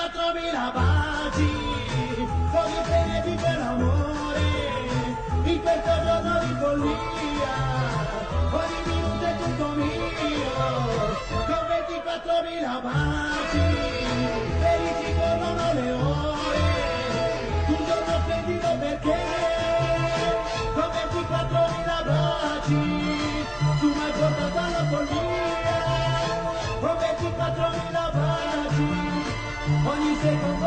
24.000 baci, fuochi frenetici per l'amore, in questo giorno di follia, ogni minuto è tutto mio, con 24.000 baci, felici corrono le ore, un giorno splendido perché, con 24.000 baci, tu mi hai portato alla follia, con 24.000 baci, ogni secondo